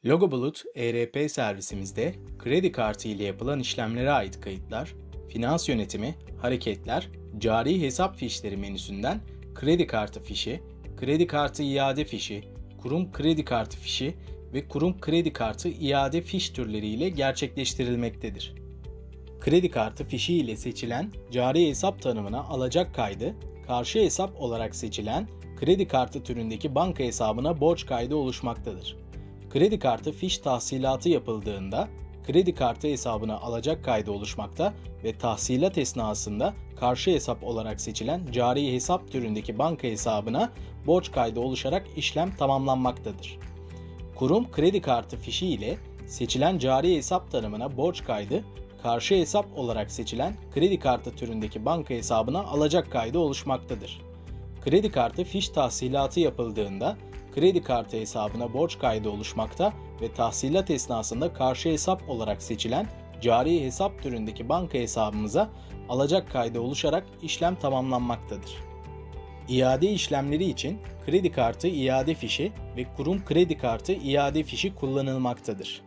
Logobulut ERP servisimizde kredi kartı ile yapılan işlemlere ait kayıtlar, finans yönetimi, hareketler, cari hesap fişleri menüsünden kredi kartı fişi, kredi kartı iade fişi, kurum kredi kartı fişi ve kurum kredi kartı iade fiş türleri ile gerçekleştirilmektedir. Kredi kartı fişi ile seçilen cari hesap tanımına alacak kaydı, karşı hesap olarak seçilen kredi kartı türündeki banka hesabına borç kaydı oluşmaktadır. Kredi kartı fiş tahsilatı yapıldığında kredi kartı hesabına alacak kaydı oluşmakta ve tahsilat esnasında karşı hesap olarak seçilen cari hesap türündeki banka hesabına borç kaydı oluşarak işlem tamamlanmaktadır. Kurum kredi kartı fişi ile seçilen cari hesap tanımına borç kaydı, karşı hesap olarak seçilen kredi kartı türündeki banka hesabına alacak kaydı oluşmaktadır. Kredi kartı fiş tahsilatı yapıldığında kredi kartı hesabına borç kaydı oluşmakta ve tahsilat esnasında karşı hesap olarak seçilen cari hesap türündeki banka hesabımıza alacak kaydı oluşarak işlem tamamlanmaktadır. İade işlemleri için kredi kartı iade fişi ve kurum kredi kartı iade fişi kullanılmaktadır.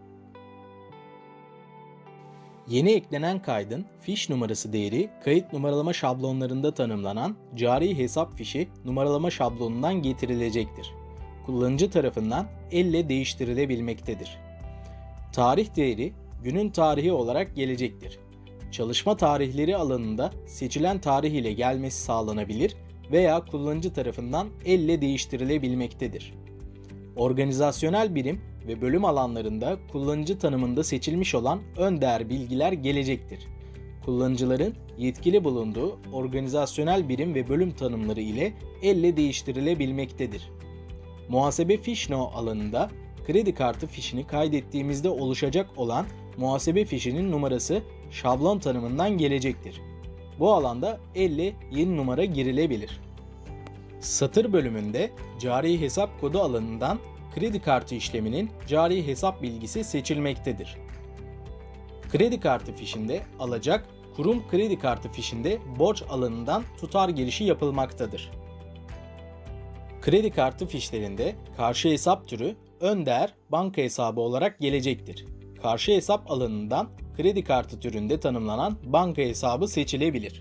Yeni eklenen kaydın fiş numarası değeri kayıt numaralama şablonlarında tanımlanan cari hesap fişi numaralama şablonundan getirilecektir. Kullanıcı tarafından elle değiştirilebilmektedir. Tarih değeri günün tarihi olarak gelecektir. Çalışma tarihleri alanında seçilen tarih ile gelmesi sağlanabilir veya kullanıcı tarafından elle değiştirilebilmektedir. Organizasyonel birim ve bölüm alanlarında kullanıcı tanımında seçilmiş olan ön değer bilgiler gelecektir. Kullanıcıların yetkili bulunduğu organizasyonel birim ve bölüm tanımları ile elle değiştirilebilmektedir. Muhasebe fiş no alanında kredi kartı fişini kaydettiğimizde oluşacak olan muhasebe fişinin numarası şablon tanımından gelecektir. Bu alanda elle yeni numara girilebilir. Satır bölümünde cari hesap kodu alanından kredi kartı işleminin cari hesap bilgisi seçilmektedir. Kredi kartı fişinde alacak, kurum kredi kartı fişinde borç alanından tutar girişi yapılmaktadır. Kredi kartı fişlerinde karşı hesap türü ön değer banka hesabı olarak gelecektir. Karşı hesap alanından kredi kartı türünde tanımlanan banka hesabı seçilebilir.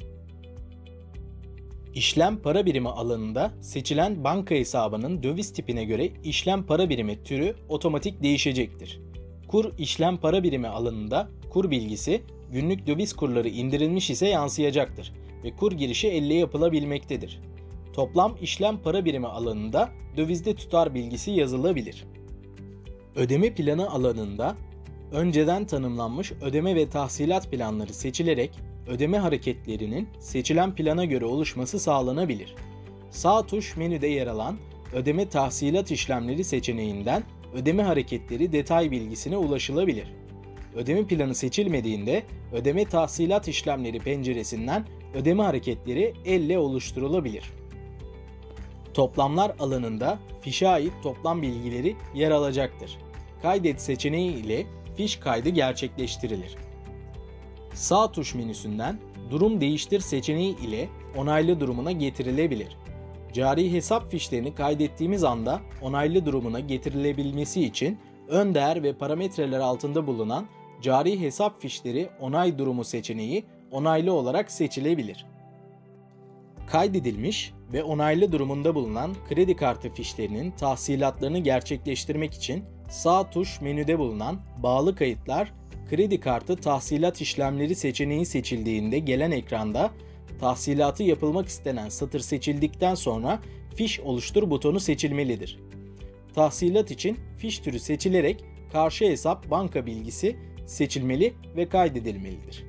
İşlem para birimi alanında seçilen banka hesabının döviz tipine göre işlem para birimi türü otomatik değişecektir. Kur işlem para birimi alanında kur bilgisi günlük döviz kurları indirilmiş ise yansıyacaktır ve kur girişi elle yapılabilmektedir. Toplam işlem para birimi alanında dövizde tutar bilgisi yazılabilir. Ödeme planı alanında önceden tanımlanmış ödeme ve tahsilat planları seçilerek ödeme hareketlerinin seçilen plana göre oluşması sağlanabilir. Sağ tuş menüde yer alan ödeme tahsilat işlemleri seçeneğinden ödeme hareketleri detay bilgisine ulaşılabilir. Ödeme planı seçilmediğinde ödeme tahsilat işlemleri penceresinden ödeme hareketleri elle oluşturulabilir. Toplamlar alanında fişe ait toplam bilgileri yer alacaktır. Kaydet seçeneği ile fiş kaydı gerçekleştirilir. Sağ tuş menüsünden durum değiştir seçeneği ile onaylı durumuna getirilebilir. Cari hesap fişlerini kaydettiğimiz anda onaylı durumuna getirilebilmesi için ön değer ve parametreler altında bulunan cari hesap fişleri onay durumu seçeneği onaylı olarak seçilebilir. Kaydedilmiş ve onaylı durumunda bulunan kredi kartı fişlerinin tahsilatlarını gerçekleştirmek için sağ tuş menüde bulunan bağlı kayıtlar kredi kartı tahsilat işlemleri seçeneği seçildiğinde gelen ekranda tahsilatı yapılmak istenen satır seçildikten sonra fiş oluştur butonu seçilmelidir. Tahsilat için fiş türü seçilerek karşı hesap banka bilgisi seçilmeli ve kaydedilmelidir.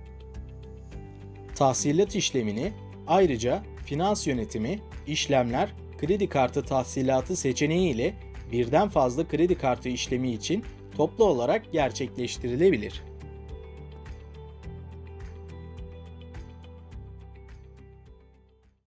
Tahsilat işlemini ayrıca finans yönetimi, işlemler, kredi kartı tahsilatı seçeneği ile birden fazla kredi kartı işlemi için toplu olarak gerçekleştirilebilir.